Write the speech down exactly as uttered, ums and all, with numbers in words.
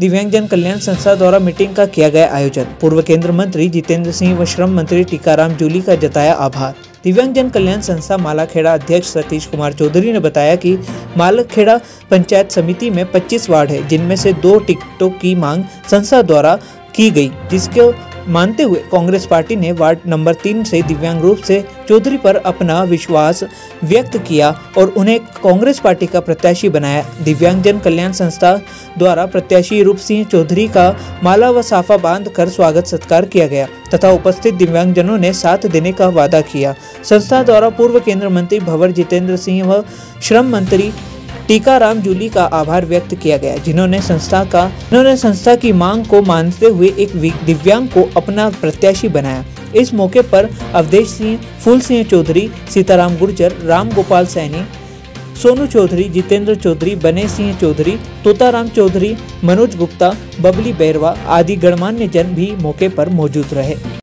दिव्यांगजन कल्याण संस्था द्वारा मीटिंग का किया गया आयोजन। पूर्व केंद्रीय मंत्री जितेंद्र सिंह व श्रम मंत्री टीकाराम जूली का जताया आभार। दिव्यांगजन कल्याण संस्था मालाखेड़ा अध्यक्ष सतीश कुमार चौधरी ने बताया कि मालाखेड़ा पंचायत समिति में पच्चीस वार्ड है, जिनमें से दो टिकटों की मांग संस्था द्वारा की गई, जिसको मानते हुए कांग्रेस पार्टी ने वार्ड नंबर तीन से दिव्यांग रूप से चौधरी पर अपना विश्वास व्यक्त किया और उन्हें कांग्रेस पार्टी का प्रत्याशी बनाया। दिव्यांगजन कल्याण संस्था द्वारा प्रत्याशी रूप सिंह चौधरी का माला व साफा बांध कर स्वागत सत्कार किया गया तथा उपस्थित दिव्यांगजनों ने साथ देने का वादा किया। संस्था द्वारा पूर्व केंद्रीय मंत्री भंवर जितेंद्र सिंह व श्रम मंत्री टीकाराम जूली का आभार व्यक्त किया गया, जिन्होंने संस्था का जिन्होंने संस्था की मांग को मानते हुए एक दिव्यांग को अपना प्रत्याशी बनाया। इस मौके पर अवधेश सिंह, फूल सिंह चौधरी, सीताराम गुर्जर, राम गोपाल सैनी, सोनू चौधरी, जितेंद्र चौधरी, बने सिंह चौधरी, तोताराम चौधरी, मनोज गुप्ता, बबली बैरवा आदि गणमान्य जन भी मौके पर मौजूद रहे।